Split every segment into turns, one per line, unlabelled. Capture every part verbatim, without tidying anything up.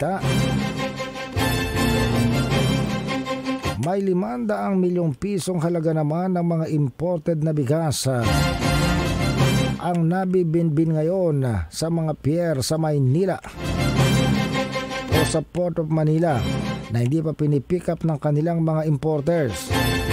balita. May limandaang milyong pisong halaga naman ng mga imported na bigas ang nabibinbin ngayon sa mga pier sa Maynila o sa Port of Manila na hindi pa pinipick up ng kanilang mga importers.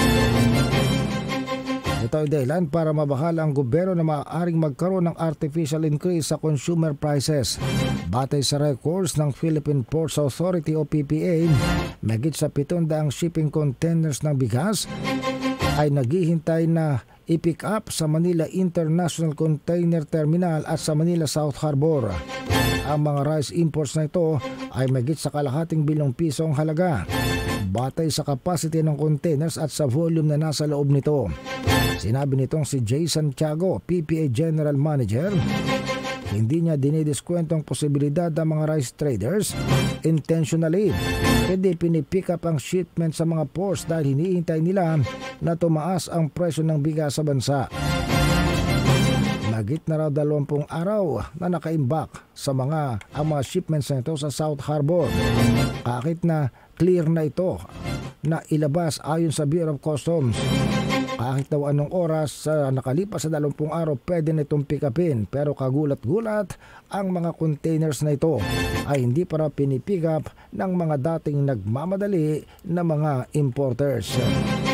Ito ay dahilan para mabahala ang gobyerno na maaaring magkaroon ng artificial increase sa consumer prices. Batay sa records ng Philippine Ports Authority o P P A, mahigit sa pitong daang shipping containers ng bigas ay naghihintay na i-pick up sa Manila International Container Terminal at sa Manila South Harbor. Ang mga rice imports na ito ay mahigit sa kalahating bilyong pisong halaga, batay sa capacity ng containers at sa volume na nasa loob nito. Sinabi nitong si Jay Santiago, P P A General Manager, hindi niya dinidiskwento ang posibilidad ng mga rice traders intentionally, hindi pinipick up ang shipment sa mga ports dahil hinihintay nila na tumaas ang presyo ng bigas sa bansa. Magit na raw dalawampung araw na nakaimbak sa mga ang mga shipments na ito sa South Harbor. Kahit na clear na ito na ilabas ayon sa Bureau of Customs. Kahit daw anong oras sa nakalipas sa dalawampung araw pwede na itong pick upin, pero kagulat-gulat ang mga containers na ito ay hindi para pinipick up ng mga dating nagmamadali na mga importers.